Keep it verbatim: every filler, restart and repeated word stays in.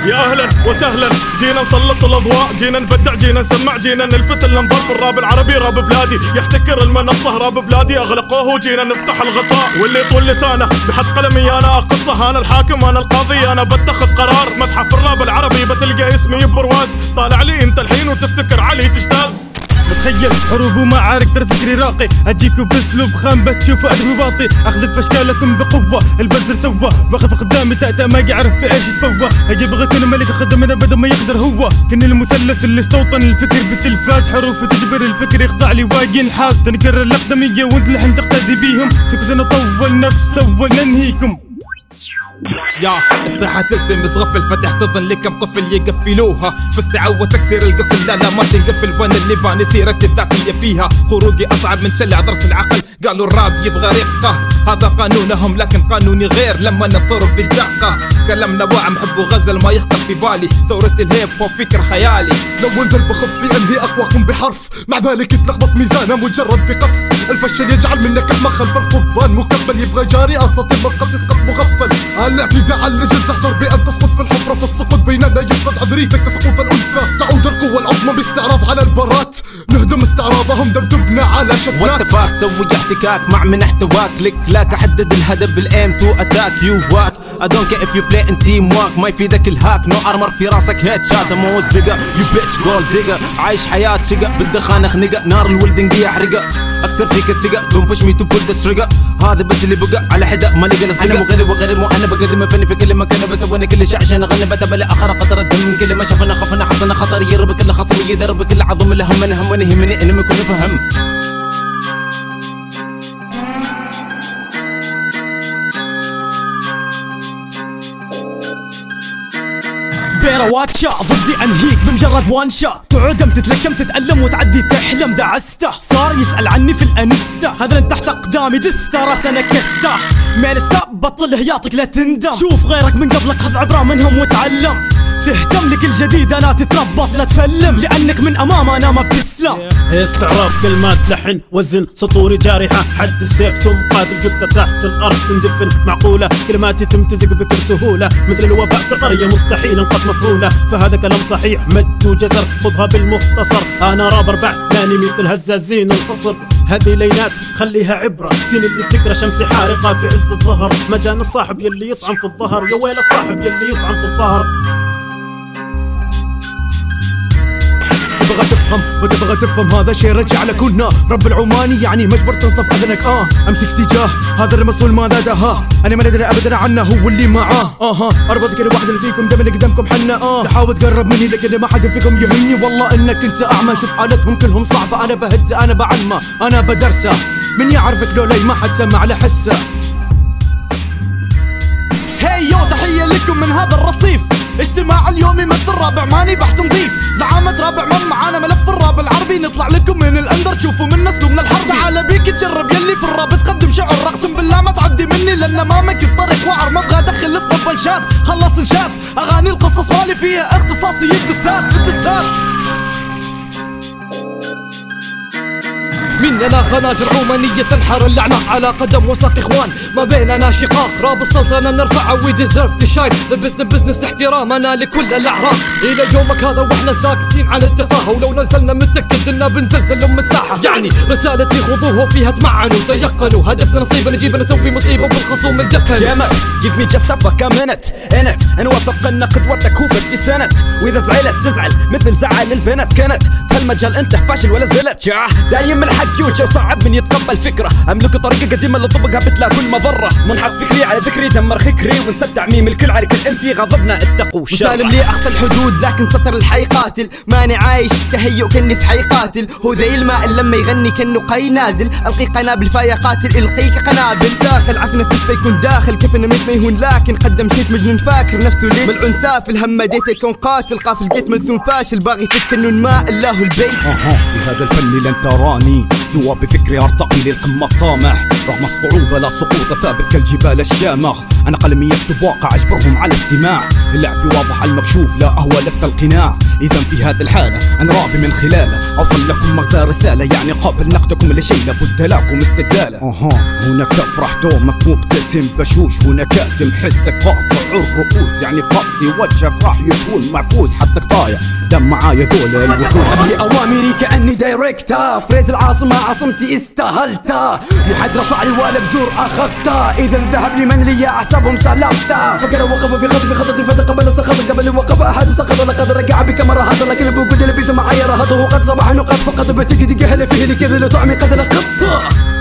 يا اهلا وسهلا، جينا نسلط الاضواء، جينا نبدع، جينا نسمع، جينا نلفت الانظار في الراب العربي. راب بلادي يحتكر المنصة، راب بلادي اغلقوه وجينا نفتح الغطاء. واللي يطول لسانه بحد قلمي انا اقصه، انا الحاكم انا القاضي، انا بتخذ قرار. متحف الراب العربي بتلقى اسمي ببرواز، طالع لي انت الحين وتفتكر علي تجتاز. بتخيل حروب ومعارك ترى فكري راقي، اجيكوا باسلوب خام بتشوفوا ادبي باطي، اخذف اشكالكم بقوه، البزر توه واقف قدامي تأتأ ما يعرف في ايش يتفوه، اجيب غير ملك خدم من ابدا ما يقدر هو، كن المثلث اللي استوطن الفكر بالتلفاز، حروف تجبر الفكر يخضع لي واجي نحاس، تنكر الاقدميه وانت لحن تقتدي بيهم، سكت نطول نفس اول ننهيكم. يا الساحة تلتمس غفل فتح تظن لي كم قفل يقفلوها، بس تعود تكسير القفل لا لا ما تنقفل، وانا اللي باني سيرتي الذاتية فيها، خروجي اصعب من شلع ضرس العقل، قالوا الراب يبغى رقة، هذا قانونهم لكن قانوني غير لما نضرب بالدقة، كلامنا واعم حب وغزل ما يخطر في بالي، ثورة الهيب هوب فكر خيالي، لو انزل بخفي انهي اقواكم بحرف، مع ذلك يتلخبط ميزانه مجرد بقف، الفشل يجعل منك احمى خلف القضبان مكبل، يبغى جاري اساطير مسقط يسقط مغفل، الاعتداء على الرجل تحذر بان تسقط في الحفره، في السقوط بيننا يفقد عذريتك كسقوط الانثى، تعود القوه العظمى باستعراض على البرات، نهدم استعراضهم دبدبنا على شتات، واتفاق تسوي احتكاك مع من احتواك، لك لاك احدد الهدف بالايم تو اتاك يو واك، I don't care if you play in team work، ما يفيدك الهاك نو ارمر في راسك هيد شات، موز بيجا يو بيتش جولد ديجا، عايش حياة شقا بالدخان اخنقا، نار الولدنجية احرقا، اكسر فيك الثقة دون بوش مي تو بول ذا تريجر، هذا بس اللي بقى على حدا ما لقى الاصدقاء، انا مغرب وغريب وانا بقدم فني في كل مكان، بسوي كل شيء عشان اغني بتبلي اخر قطر الدم من كل ما شافنا خفنا حصلنا خطر، يرب كل خصم يدرب كل عظم اللي همنا همنا يهمني انه يكون فهم. بيرا واتشا ضدي انهيك بمجرد وان شوت، تعدم تتلكم تتألم وتعدي تحلم، دعسته صار يسأل عني في الانستا، هذا اللي تحت اقدامي دسته راس انا كسته، ميلستا بطل هياطك لا تندم، شوف غيرك من قبلك خذ عبرة منهم وتعلم، تهتم لكل جديد انا تتربص لا تفلم، لانك من امام انا ما بتسلم. استعراض كلمات لحن وزن سطوري جارحة، حد السيف سم قاتل جثة تحت الارض تندفن معقولة، كلماتي تمتزق بكل سهولة، مثل الوباء في قرية مستحيل انقص مفعولة، فهذا كلام صحيح مد وجزر خذها بالمختصر، انا رابر بعد ثاني مثل هزازين الخصر، هذه لينات خليها عبرة، سين اللي تكره شمسي حارقة في عز الظهر، مجان الصاحب يلي يطعن في الظهر، يا ويل الصاحب يلي يطعن في الظهر. تبغى تفهم وتبغى تفهم هذا شي رجع لكنا، رب العماني يعني مجبر تنصف اذنك، اه امسك اتجاه هذا المسؤول ماذا دها، انا ما ندري ابدا عنه هو اللي معاه، اها اربط كل واحد اللي فيكم دم اللي قدامكم حنا، اه تحاول تقرب مني لكن ما حد فيكم يهمني، والله انك انت اعمى، شوف حالتهم كلهم صعبه، انا بهد انا بعلمه انا بدرسه، من يعرفك لو لي ما حد سمع له حسه. هيو تحيه لكم من هذا الرصيف، اجتماع اليوم يمثل رابع ماني بحث نظيف، زعامة رابع من معانا ملف الراب العربي، نطلع لكم من الاندر تشوفوا منا اسلوبنا الحربي، تعال بيك تجرب يلي في الراب تقدم شعر، اقسم بالله ما تعدي مني لان امامك الطريق وعر، ما ابغى ادخل اسمه بنشات خلص انشاد، اغاني القصص مالي فيها اختصاصي الدسات الدسات. مننا خناجر عمانية تنحر اللعنة على قدم وساق اخوان، ما بيننا شقاق، راب السلطنة نرفعه وي ديزيرف تو شاين، ذا بزنس بزنس احترامنا لكل الاعراق، الى يومك هذا واحنا ساكتين عن التفاهة، ولو نزلنا متأكد اننا بنزلزل ام الساحة، يعني رسالتي خذوها وفيها تمعنوا تيقنوا، هدفنا نصيبة نجيب نسوي مصيبة وبالخصوم ندفن. يا مت جيف مي جاست افك ا مينت انت نوافق ان قدوتك هو فيفتي سنت، واذا زعلت تزعل مثل زعل البنت، كانت في المجال انت فاشل ولا زلت، دايم الحق يوجه وصعب من يتقبل فكره، املك طريقه قديمه اللي طبقها بتلا كل مضره، منحط فكري على ذكري دمر خكري، ونسد تعميم الكل على كل ام سي غضبنا اتقوا شر، مسالم لي اقصى الحدود لكن سطر الحي قاتل، ماني عايش تهيؤ كني في حي قاتل، هو ذي الماء لما يغني كانه قي نازل، القي قنابل فيا قاتل القيك قنابل، ساق العفن كيف يكون داخل كيف انه ما يهون، لكن قدم شيت مجنون فاكر نفسه ليت ملعون سافل، هم ديته يكون قاتل قافل جيت ملسون فاشل، باغي فتك انه الماء الله البيت، اها بهذا الفن لن تراني سوى بفكري ارتقي للقمة طامح، رغم الصعوبة لا سقوط ثابت كالجبال الشامخ، انا قلمي يكتب واقع اجبرهم على استماع، اللعب واضح على المكشوف لا أهوى لبس القناع. إذا في هذه الحالة أنا رابي من خلاله أوصل لكم مغزى رسالة، يعني قابل نقدكم لشيء لابد لكم استقلاله. أها هناك تفرح دومك مبتسم بشوش، هنا كاتم حسك قاطع الرؤوس، يعني خطي وجهك راح يكون معفوس حتى طايع دم معايا ذول الوحوش. أوامري كأني دايركتا، فريز العاصمة عاصمتي استاهلتا، محد رفع لي ولا بزور أخذتا، إذا ذهب لمن لي أعصابهم سلبتا. فكر وقفوا في خطي في خطتي فتقبل سخط، قبل وقف أحد سقط لقد رجع بكم رهط، لكن بوجود اللي بيسمع معايا رهطه قد صبح نقط فقط بتجي جهل فيه لكذا لطعمي قد لقط.